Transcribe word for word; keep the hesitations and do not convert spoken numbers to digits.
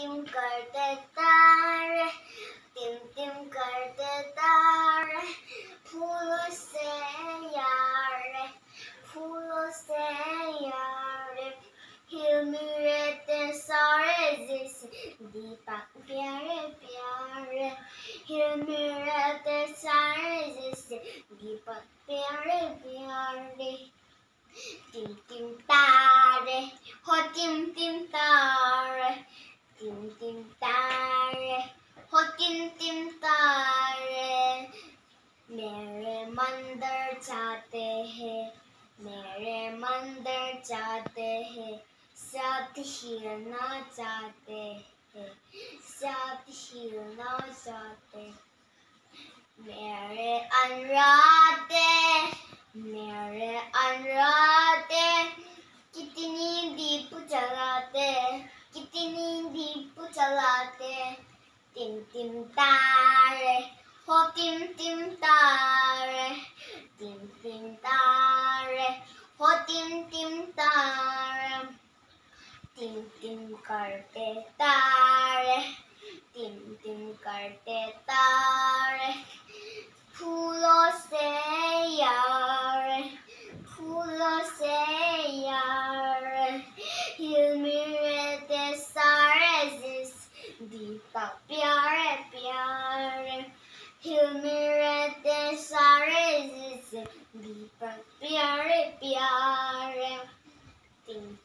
Tim करते तारे, टिम टिम करते तारे, फूलों से यार, फूलों से यार, हिलमिल रहते सारे जैसे दीपक प्यारे प्यारे, हिलमिल रहते सारे जैसे दीपक प्यारे प्यारे। टिम टिम तारे, हो टिम टिम तारे, टिम टिम तारे, हो टिम टिम तारे, मेरे मंदिर जाते हैं, मेरे मंदिर जाते हैं, साथ हिलना चाहते हैं, साथ हिलना चाहते, मेरे अनुराधे, मेरे अनुराधे, कितनी दीप जलाते, कितनी दीप जलाते, टिम टिम तारे, हो टिम टिम तारे, टिम टिम तारे, हो टिम टिम तारे, टिम टिम करते तारे, टिम टिम करते तारे, फूलों से यार, फूलों से यार, हिलमिल रहते सारे जैसे दीपक प्यारे प्यारे, हिलमिल रहते सारे जैसे दीपक प्यारे प्यारे।